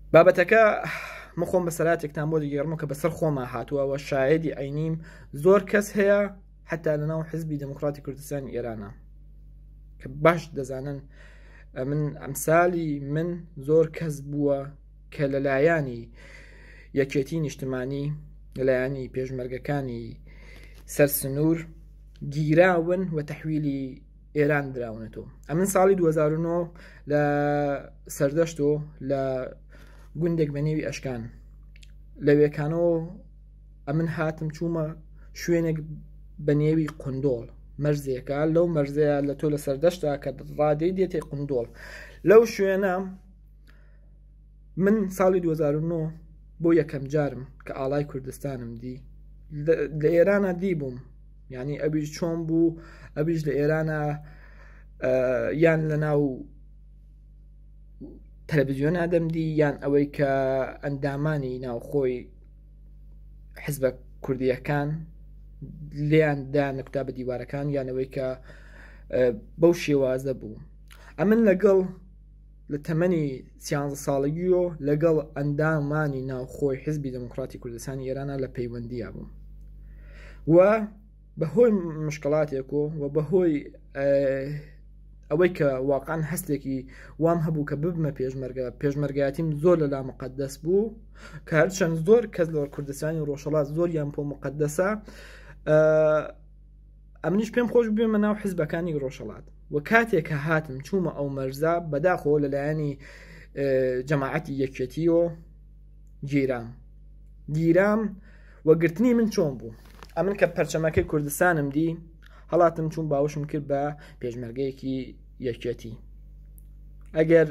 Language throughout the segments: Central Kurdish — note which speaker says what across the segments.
Speaker 1: بابەتەکە مخۆم بە سەراتێکتان بۆ دیگەڕمە کە بەسەر خۆما هاتووە و شایەدی ئەینیم زۆر کەس هەیە حتا لەناو حزبی دموکراتی کوردستانی ئێرانە کە باش دەزانن من ئەمسالی من زۆر کەس بووە کە لەلایانی یەکێتی نیشتمانی لەلایانی پێشمەرگەکانی سەرسنوور گیراون و تەحویلی ئێران دراونەتەوە. ئەمن ساڵی 2009 لە سەردەشتۆ لە گوندێک بە نێوی ئەشکان لەوێکانەوە ئەمن هاتم چوومە شوێنێک بە نێوی قندۆڵ مەرزێکە لەو مەرزەیە لە تۆ لە سەردەشتا کە ڕادەی دێتێ قندۆڵ لەو شوێنە من ساڵی 2009 بۆ یەکەم جارم کە ئاڵای کوردستانم دی لە ئێرانە دی بووم یعنی ئەبیش چۆن بوو ئەبیش لە ئێرانە یان لە ناو تەلەڤیزیۆن ئادەمدی یان ئەوەی کە ئەندامانی ناوخۆی حزبە کوردیەکان لیاندا نەکوتا بە دیوارەکان یانەوەی کە بەو شێوازە بوو. ئەمن لەگەڵ لە تەمەنی 13 ساڵگیۆ لەگەڵ ئەندامانی ناوخۆی حزبی دموکراتی کوردستانی ئێرانە لە پەیوەندیە بووم و بەهۆی مشکلاتێک و بەهۆی ئەوەی کە واقعاً هەستێکی وام هەبوو کە ببمە پێشمەرگایەتیم زۆر لەلا مقدس بوو کە هەرچەند زۆر کەس لە کوردستانی ڕۆژهەڵات زۆریان پۆ مقدسە ئەمنیش پێم خۆش بێمە ناو حزبەکانی ڕۆژهەڵات و کاتێک کە هاتم چوومە ئەو مەرزە بەداخۆ لەلایەنی جەماعەتی یەکێتیۆ گیرام وەگرتنی من چۆن بوو. ئەمن کە پەرچەمەکەی کوردستانم دی هەڵاتم چوون باوشم کرد بە پێشمەرگەیەکی یەکێتی. ئەگەر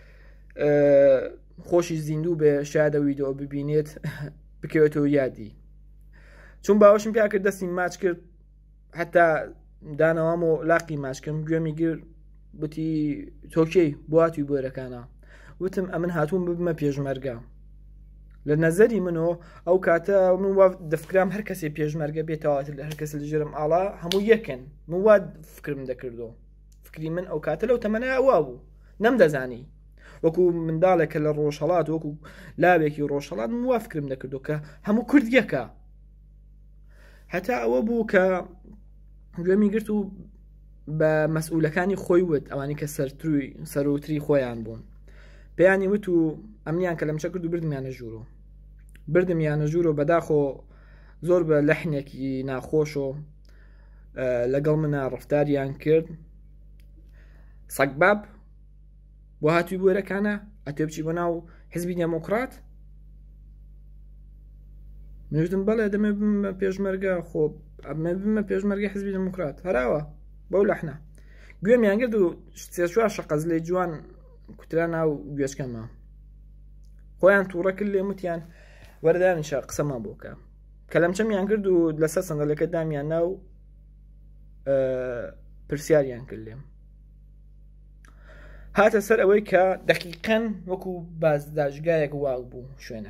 Speaker 1: خۆشی زیندوو بێ شایەدە ویدۆ ببینێت بکەوێتەوە یادی چون باوشم پیا کرد دەستی ماچ کرد حتا دانەوام و لاقی ماچکردم گوێمی گر بوتی تۆکەی بواتوی بۆرەکانە وتم ئەمن هاتوون ببمە پێشمەرگە. لە نەزەری منۆ ئەو کاتە من وا دەفکرام هەر کەسێ پێشمەرگە بێتەوە هەر کەس لە ژێرم ئاڵا هەموو یەکن من وا فکرم دەکردەوە فکری من ئەو کاتە لەو تەمەنای ئەووا بوو نەمدەزانی وەکو منداڵێکە لە ڕۆژهەڵات وەکو لاوێکی ڕۆژهەڵات من وا فکرم دەکردەوە کە هەموو کورد یەکە. هەتا ئەوە بوو کە گوێمی گرت و بە مەسئولەکانی خۆی وت ئەوانی کە سەرۆتری خۆیان بوون پێیانی وت و ئەمنیان کە لەمچە کرد و بردمیانە ژوور و بەداخۆ زۆر بە لەحنێکی ناخۆش و لەگەڵ منە ڕفتاریان کرد سەگباب بۆ هاتووی بۆرەکانە ئەتێ بچی بۆ ناو حزبی دموکرات منوتم بەڵێ دەمێ بمە پێشمەرگە خۆ ئەمە بمە پێشمەرگە حزبی دموکرات هەراوە بەو لەحنە گوێمیان کرد و 3-4 شەقەز لێ جوان کوترا ناو گوێچکەمە خۆیان تووڕە کرد لێ وتیان وەردانیشە قسەمان بۆکە کە لەمچەمیان کرد و لەسەر سەندەلەکە دامیان ناو پرسیاریان کرد لێم هاتە سەر ئەوەی کە دەقیقەن وەکو بازداشتگایەک واو بوو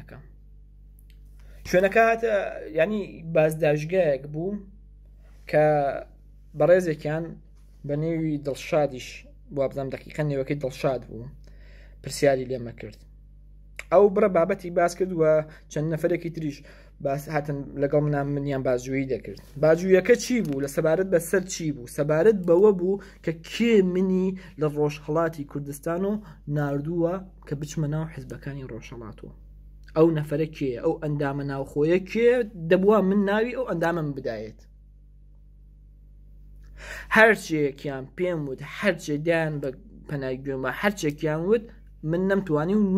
Speaker 1: شوێنەکە هاتە ینی بازداشتگایەک بوو کە بەڕێزێکیان بە نێوی دڵشادیش بۆ بزانم دەقیقەن نێوەکەی دڵشاد بوو پرسیاری لێمە کرد ئەو بڕە بابەتی باس کرد و چەند نەفەرێکی تریش باس هاتن لەگەڵ منیان بازجویی دەکرد. باجوویەکە چی بوو لە سەبارەت بەسەر چی بوو سەبارەت بەوە بوو کە کێ منی لە ڕۆژهەڵاتی کوردستان و ناردووە کە بچمە ناو حزبەکانی ڕۆژهەڵاتەوە ئەو نەفەرە کێ ئەو ئەندامە ناوخۆیە کێ دەبووە من ناوی ئەو ئەندامە بدایێت هەرچێکیان پێم وت هەرچێ دایان بە پەنای گوێمە هەرچێکیان وت من نەمتوانی و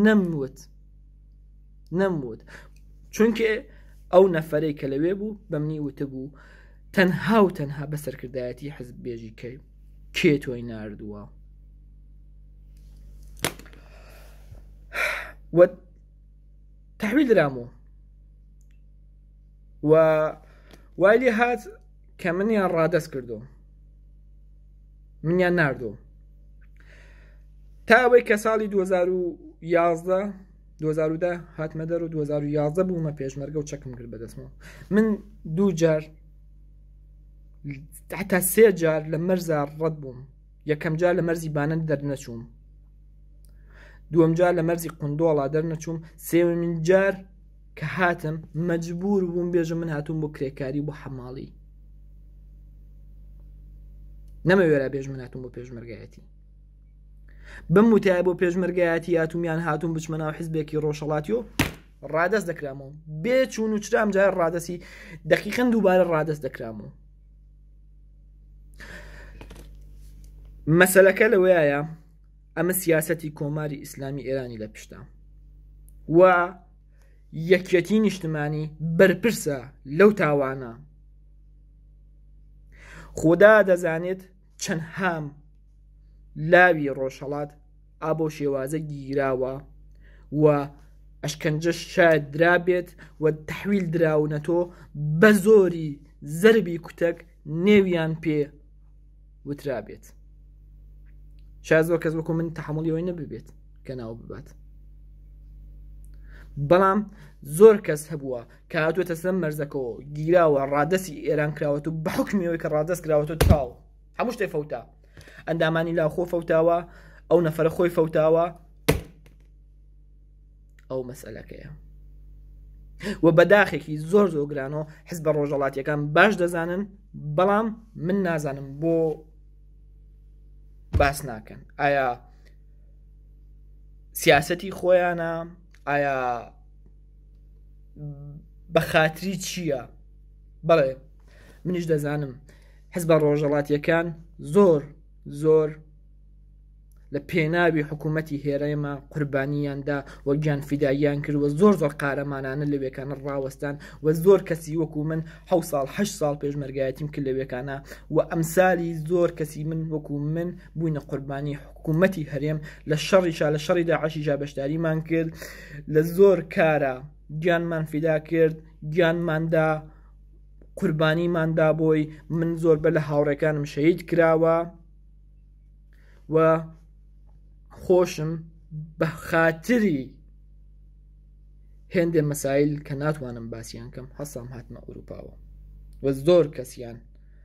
Speaker 1: نەموت چونکە ئەو نەفەرەی کە لەوێ بوو بە منی وتە بوو تەنها و تەنها بە سەرکردایەتی حزب بێژی کێ تۆی ناردووە و تەحویل درامەوە و وای لێ هات کە منیان ڕادەست کردو منیان ناردۆ تا ئەوەی کە ساڵی 2010 هاتمە دەر و 2011 بوومە پێشمەرگە و چەکم کرد بەدەستمەوە من 2 جار حتا 3 جار لە مەرزە ڕەت بووم یەکەم جار لە مەرزی بانە دەرنەچووم دووەم جار لە مەرزی قندۆڵا دەرنەچووم، سێوەمین جار کە هاتم مەجبور بووم بێژم من هاتووم بۆ کرێکاری بۆ حەماڵی، نەمەوێرا بێژ من هاتووم بۆ پێشمەرگایەتی. بم وتای بۆ پێشمەرگایەتی هاتوومیان هاتووم بچمە ناو حیزبێکی ڕۆژهەڵاتی و ڕادەست دەکرامەوە، بێچوون و چرام جار ڕادەسی دەقیقەن دووبارە ڕادەست دەکرامەوە. مەسەلەکە لەوەیە ئەمە سیاسەتی کۆماری ئیسلامی ئێرانی لە پشتە و یەکێتی نیشتمانی بەرپرسە لەو تاوانە. خۆدا دەزانێت چەند هام لاوی ڕۆژهەڵات ئابۆ شێوازە گیراوە و ئەشکەنجە شاید درابێت و تەحویل دراونەتۆ بە زۆری زەربی کوتەک نێویان پێ وترابێت. شاید زۆر کەس وەکو من تەحمڵیەوەی نەببێت کە ناو ببات، بەڵام زۆر کەس هەبووە کە هاتووەتە سەر مەرزەکەەوە گیراوە ڕادەسی ئێران کراوەت و بە حکمیەوەی کە ڕادەست کراوەتەوە تاو هەموو شتێ فەوتا، ئەندامانی لاخۆ فەوتاوە، ئەو نەفەرە خۆی فەوتاوە. ئەو مەسئلەکەیە و بەداخێکی زۆر زۆر گرانەوە حیزبە ڕۆژهەڵاتیەکان باش دەزانن، بەڵام من نازانم بۆ باس ناکەن. ئایا سیاسەتی خۆیانە؟ ئایا بە خاتری چییە؟ بەڵێ منیش دەزانم حیزبە ڕۆژهەڵاتیەکان زۆر زۆر لە پێناوی حکوومەتی هێرەمە قوربانییاندا و گیانفیداییان کرد و زۆر زۆر قارەمانانە لەوێکانە ڕاوەستان و زۆر کەسی وەکو من 7 ساڵ 8 ساڵ پێشمەرگایەتیم کرد لەوێکانە و ئەمسالی زۆر کەسی من وەکو من بووینە قوربانی حکوومەتی هەرێم لە شەڕیشا لە شەڕی داعشیشا بەشداریمان کرد، لە زۆر کارە گیانمان فیدا کرد، گیانماندا قوربانیماندا بۆی من زۆر بە لە هاوڕێکانم شەهید کراوە و خۆشم بە خاتری هێندێ مەسایل کە ناتوانم باسییان کەم هەسام هاتمە ئەوروپاوە و زۆر کەسیان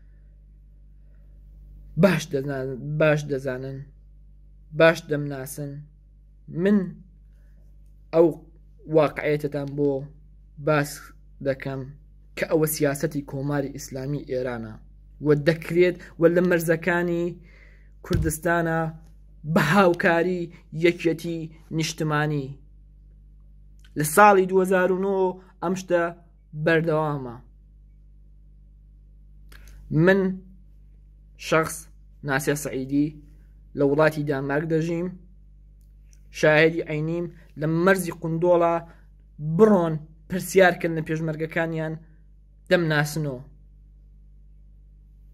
Speaker 1: باش دەزانن، باش دەمناسن. من ئەو واقعەتتان بۆ باس دەکەم کە ئەوە سیاسەتی کۆماری ئیسلامی ئێرانە و دەکرێت و لە مەرزەکانی کوردستانە بە هاوکاری یەکێتی نیشتمانی. لە ساڵی 2009 ئەم شتە بەردەوامە. من شخص ناسیە سعیدی لە وڵاتی دانمارک دەژیم، شاهێدی عینیم لە مەرزی قندۆڵە بڕۆن پرسیارکردن لە پێشمەرگەکانیان دەمناسنەوە.